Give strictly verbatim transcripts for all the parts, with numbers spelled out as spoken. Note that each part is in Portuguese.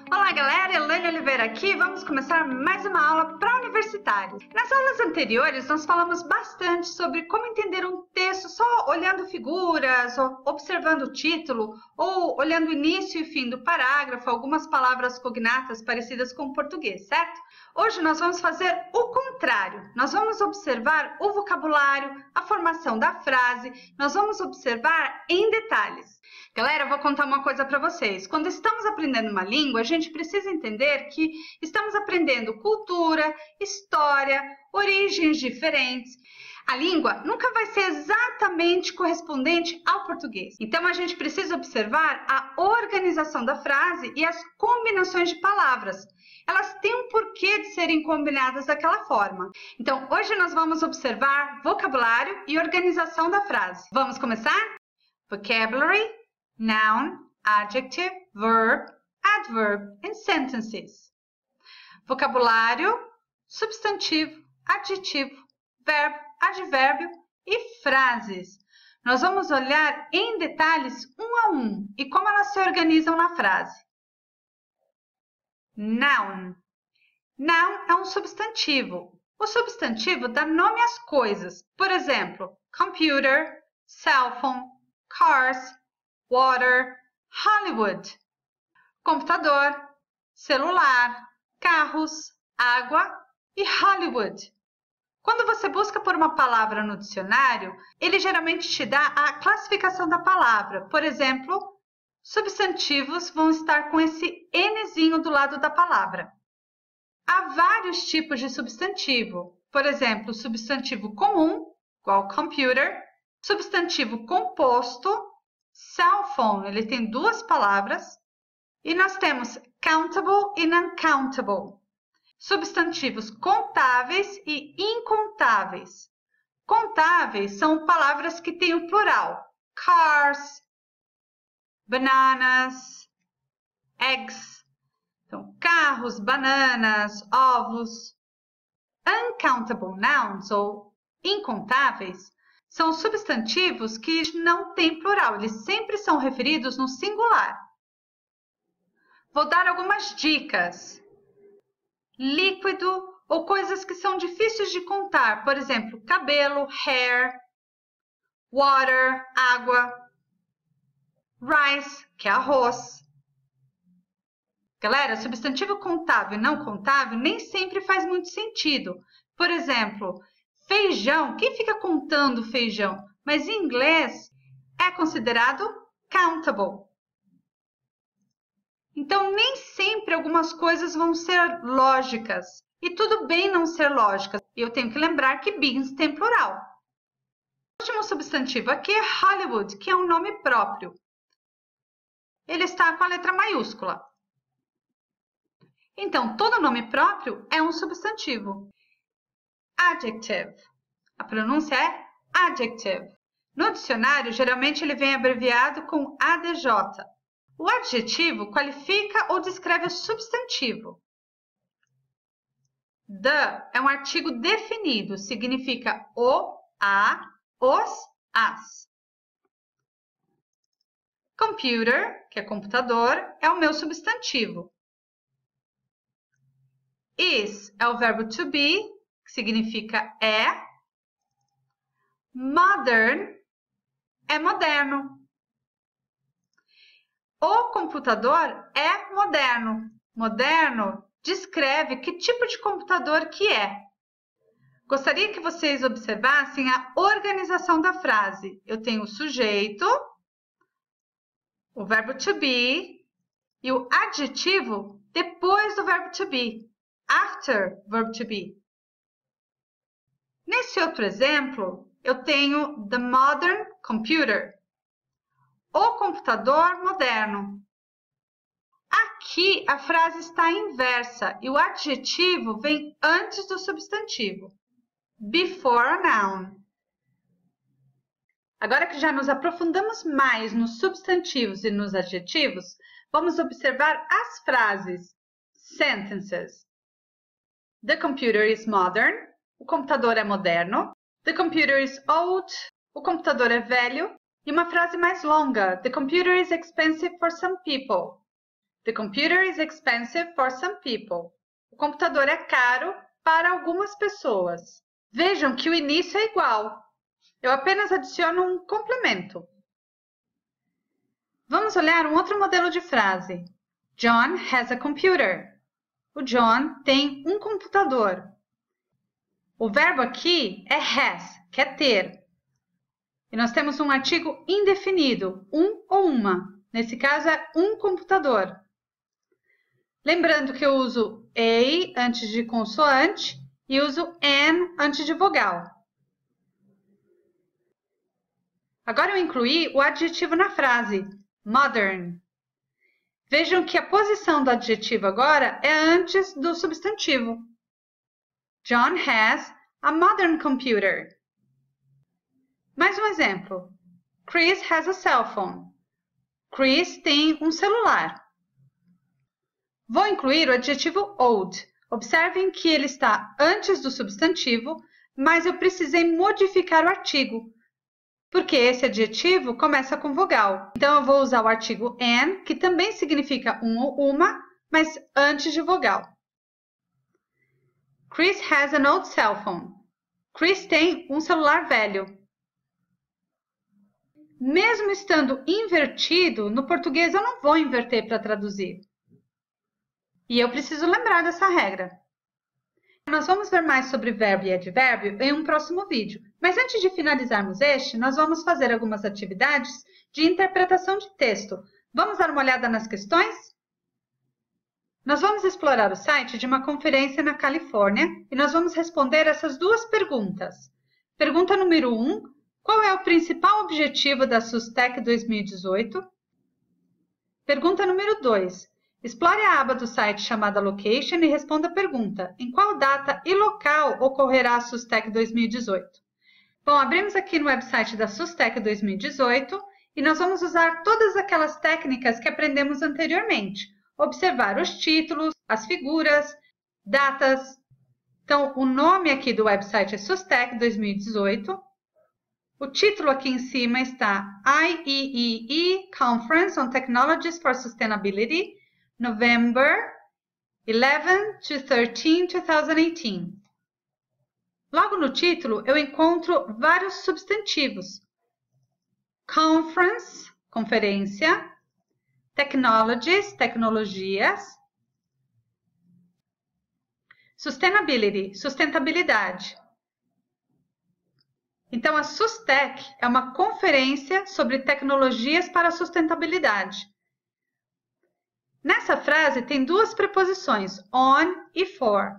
Olá galera, Elaine Oliveira aqui, vamos começar mais uma aula para universitários. Nas aulas anteriores nós falamos bastante sobre como entender um texto só olhando figuras, ou observando o título, ou olhando o início e fim do parágrafo, algumas palavras cognatas parecidas com o português, certo? Hoje nós vamos fazer o contrário, nós vamos observar o vocabulário, a formação da frase, nós vamos observar em detalhes. Galera, eu vou contar uma coisa para vocês. Quando estamos aprendendo uma língua, a gente precisa entender que estamos aprendendo cultura, história, origens diferentes. A língua nunca vai ser exatamente correspondente ao português. Então, a gente precisa observar a organização da frase e as combinações de palavras. Elas têm um porquê de serem combinadas daquela forma. Então, hoje nós vamos observar vocabulário e organização da frase. Vamos começar? Vocabulary, noun, adjective, verb, adverb and sentences. Vocabulário, substantivo, adjetivo, verbo, advérbio e frases. Nós vamos olhar em detalhes um a um e como elas se organizam na frase. Noun. Noun é um substantivo. O substantivo dá nome às coisas. Por exemplo, computer, cell phone, cars, water, Hollywood. Computador, celular, carros, água e Hollywood. Quando você busca por uma palavra no dicionário, ele geralmente te dá a classificação da palavra. Por exemplo, substantivos vão estar com esse Nzinho do lado da palavra. Há vários tipos de substantivo. Por exemplo, substantivo comum, igual computer, substantivo composto, cell phone, ele tem duas palavras, e nós temos countable e uncountable. Substantivos contáveis e incontáveis. Contáveis são palavras que têm o plural. Cars, bananas, eggs. Então, carros, bananas, ovos. Uncountable nouns, ou incontáveis, são substantivos que não têm plural. Eles sempre são referidos no singular. Vou dar algumas dicas. Líquido ou coisas que são difíceis de contar. Por exemplo, cabelo, hair, water, água, rice, que é arroz. Galera, substantivo contável e não contável nem sempre faz muito sentido. Por exemplo, feijão, quem fica contando feijão? Mas em inglês é considerado countable. Então, nem sempre algumas coisas vão ser lógicas. E tudo bem não ser lógicas. Eu tenho que lembrar que beans tem plural. O último substantivo aqui é Hollywood, que é um nome próprio. Ele está com a letra maiúscula. Então, todo nome próprio é um substantivo. Adjective. A pronúncia é adjective. No dicionário, geralmente ele vem abreviado com A D J. O adjetivo qualifica ou descreve o substantivo. The é um artigo definido, significa o, a, os, as. Computer, que é computador, é o meu substantivo. Is é o verbo to be, que significa é. Modern é moderno. O computador é moderno. Moderno descreve que tipo de computador que é. Gostaria que vocês observassem a organização da frase. Eu tenho o sujeito, o verbo to be e o adjetivo depois do verbo to be. After verb to be. Nesse outro exemplo, eu tenho the modern computer. O computador moderno. Aqui a frase está inversa e o adjetivo vem antes do substantivo. Before a noun. Agora que já nos aprofundamos mais nos substantivos e nos adjetivos, vamos observar as frases. Sentences. The computer is modern. O computador é moderno. The computer is old. O computador é velho. E uma frase mais longa. The computer is expensive for some people. The computer is expensive for some people. O computador é caro para algumas pessoas. Vejam que o início é igual. Eu apenas adiciono um complemento. Vamos olhar um outro modelo de frase. John has a computer. O John tem um computador. O verbo aqui é has, que é ter. E nós temos um artigo indefinido, um ou uma. Nesse caso é um computador. Lembrando que eu uso a antes de consoante e uso an antes de vogal. Agora eu incluí o adjetivo na frase, modern. Vejam que a posição do adjetivo agora é antes do substantivo. John has a modern computer. Mais um exemplo. Chris has a cell phone. Chris tem um celular. Vou incluir o adjetivo old. Observem que ele está antes do substantivo, mas eu precisei modificar o artigo, porque esse adjetivo começa com vogal. Então, eu vou usar o artigo an, que também significa um ou uma, mas antes de vogal. Chris has an old cell phone. Chris tem um celular velho. Mesmo estando invertido, no português eu não vou inverter para traduzir. E eu preciso lembrar dessa regra. Nós vamos ver mais sobre verbo e advérbio em um próximo vídeo. Mas antes de finalizarmos este, nós vamos fazer algumas atividades de interpretação de texto. Vamos dar uma olhada nas questões? Nós vamos explorar o site de uma conferência na Califórnia e nós vamos responder essas duas perguntas. Pergunta número um. Qual é o principal objetivo da SUSTEC dois mil e dezoito? Pergunta número dois. Explore a aba do site chamada Location e responda a pergunta: em qual data e local ocorrerá a SUSTEC dois mil e dezoito? Bom, abrimos aqui no website da SUSTEC dois mil e dezoito e nós vamos usar todas aquelas técnicas que aprendemos anteriormente. Observar os títulos, as figuras, datas. Então, o nome aqui do website é SUSTEC dois mil e dezoito. O título aqui em cima está I E E E Conference on Technologies for Sustainability, November eleventh to thirteenth, two thousand eighteen. Logo no título, eu encontro vários substantivos. Conference, conferência. Technologies, tecnologias. Sustainability, sustentabilidade. Então, a SUSTEC é uma conferência sobre tecnologias para a sustentabilidade. Nessa frase tem duas preposições, on e for.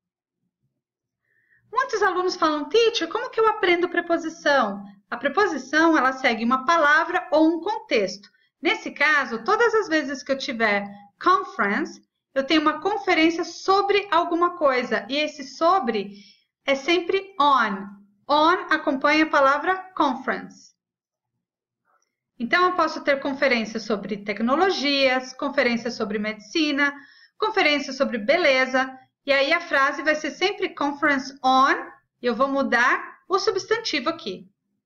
Muitos alunos falam, teacher, como que eu aprendo preposição? A preposição, ela segue uma palavra ou um contexto. Nesse caso, todas as vezes que eu tiver conference, eu tenho uma conferência sobre alguma coisa. E esse sobre é sempre on. On acompanha a palavra conference. Então, eu posso ter conferências sobre tecnologias, conferências sobre medicina, conferências sobre beleza. E aí a frase vai ser sempre conference on. E eu vou mudar o substantivo aqui.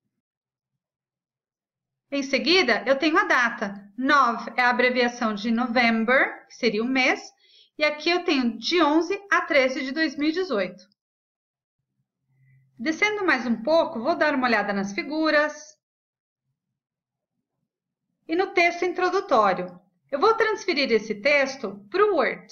Em seguida, eu tenho a data. Nove é a abreviação de November, que seria o mês. E aqui eu tenho de onze a treze de dois mil e dezoito. Descendo mais um pouco, vou dar uma olhada nas figuras e no texto introdutório. Eu vou transferir esse texto para o Word.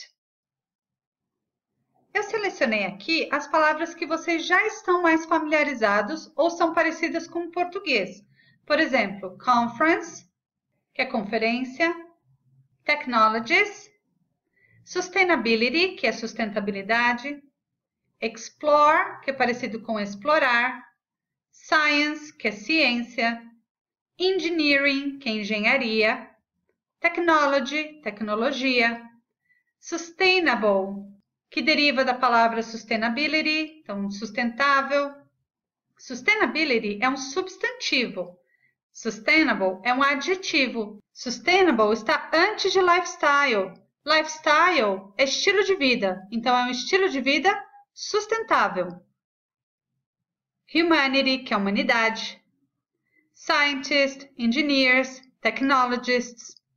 Eu selecionei aqui as palavras que vocês já estão mais familiarizados ou são parecidas com o português. Por exemplo, conference, que é conferência, technologies, sustainability, que é sustentabilidade, explore, que é parecido com explorar, science, que é ciência, engineering, que é engenharia, technology, tecnologia, sustainable, que deriva da palavra sustainability, então sustentável. Sustainability é um substantivo. Sustainable é um adjetivo. Sustainable está antes de lifestyle. Lifestyle é estilo de vida, então é um estilo de vida sustentável. Humanity, que é humanidade. Scientists, engineers, technologists.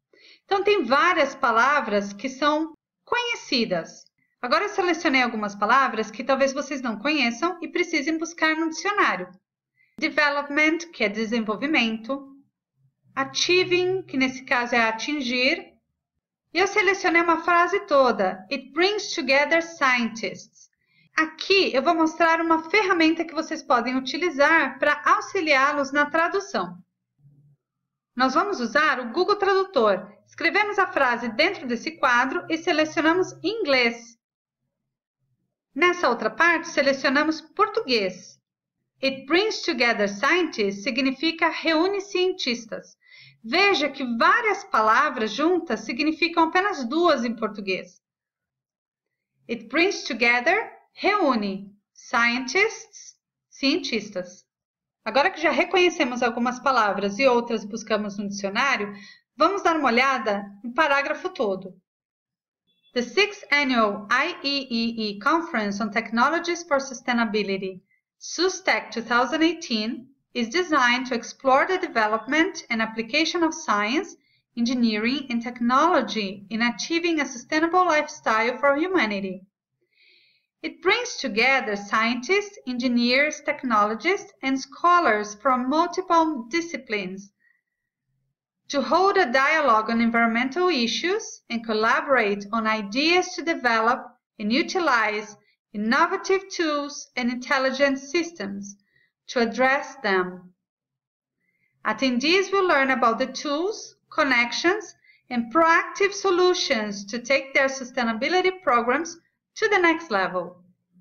Então, tem várias palavras que são conhecidas. Agora, eu selecionei algumas palavras que talvez vocês não conheçam e precisem buscar no dicionário. Development, que é desenvolvimento. Achieving, que nesse caso é atingir. E eu selecionei uma frase toda. It brings together scientists. Aqui eu vou mostrar uma ferramenta que vocês podem utilizar para auxiliá-los na tradução. Nós vamos usar o Google Tradutor. Escrevemos a frase dentro desse quadro e selecionamos inglês. Nessa outra parte, selecionamos português. It brings together scientists significa reúne cientistas. Veja que várias palavras juntas significam apenas duas em português. It brings together, reúne, scientists, cientistas. Agora que já reconhecemos algumas palavras e outras buscamos no dicionário, vamos dar uma olhada no parágrafo todo. The sixth Annual I E E E Conference on Technologies for Sustainability, SUSTEC twenty eighteen, is designed to explore the development and application of science, engineering, and technology in achieving a sustainable lifestyle for humanity. It brings together scientists, engineers, technologists, and scholars from multiple disciplines to hold a dialogue on environmental issues and collaborate on ideas to develop and utilize innovative tools and intelligent systems to address them. Attendees will learn about the tools, connections, and proactive solutions to take their sustainability programs to the next level.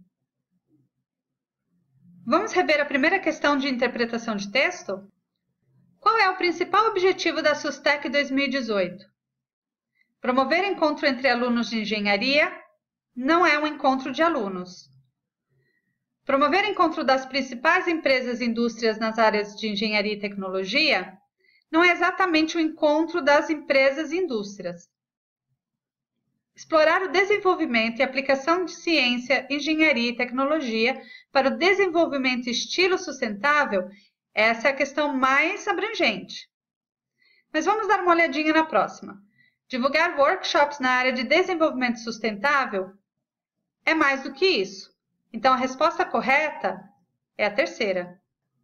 Vamos rever a primeira questão de interpretação de texto? Qual é o principal objetivo da SUSTEC dois mil e dezoito? Promover encontro entre alunos de engenharia não é um encontro de alunos. Promover encontro das principais empresas e indústrias nas áreas de engenharia e tecnologia não é exatamente o encontro das empresas e indústrias. Explorar o desenvolvimento e aplicação de ciência, engenharia e tecnologia para o desenvolvimento e estilo sustentável, essa é a questão mais abrangente. Mas vamos dar uma olhadinha na próxima. Divulgar workshops na área de desenvolvimento sustentável é mais do que isso. Então, a resposta correta é a terceira.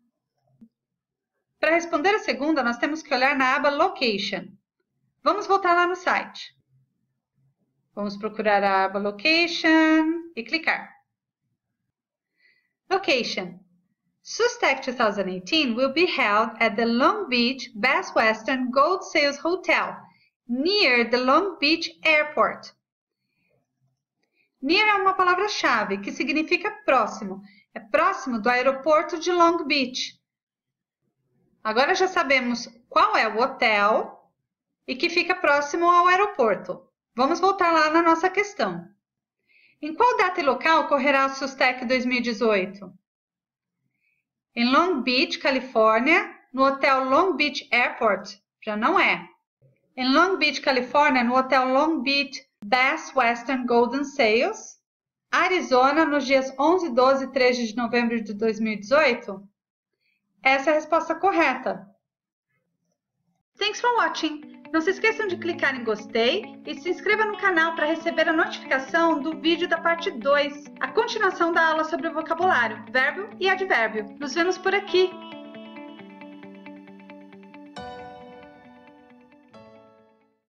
Para responder a segunda, nós temos que olhar na aba Location. Vamos voltar lá no site. Vamos procurar a aba Location e clicar. Location. SUSTEC twenty eighteen will be held at the Long Beach Best Western Gold Sales Hotel, near the Long Beach Airport. Near é uma palavra-chave que significa próximo. É próximo do aeroporto de Long Beach. Agora já sabemos qual é o hotel e que fica próximo ao aeroporto. Vamos voltar lá na nossa questão. Em qual data e local ocorrerá a SUSTEC dois mil e dezoito? Em Long Beach, Califórnia, no Hotel Long Beach Airport. Já não é. Em Long Beach, Califórnia, no Hotel Long Beach Best Western Golden Sales, Arizona, nos dias onze, doze e treze de novembro de dois mil e dezoito? Essa é a resposta correta. Thanks for watching! Não se esqueçam de clicar em gostei e se inscreva no canal para receber a notificação do vídeo da parte dois, a continuação da aula sobre o vocabulário, verbo e advérbio. Nos vemos por aqui!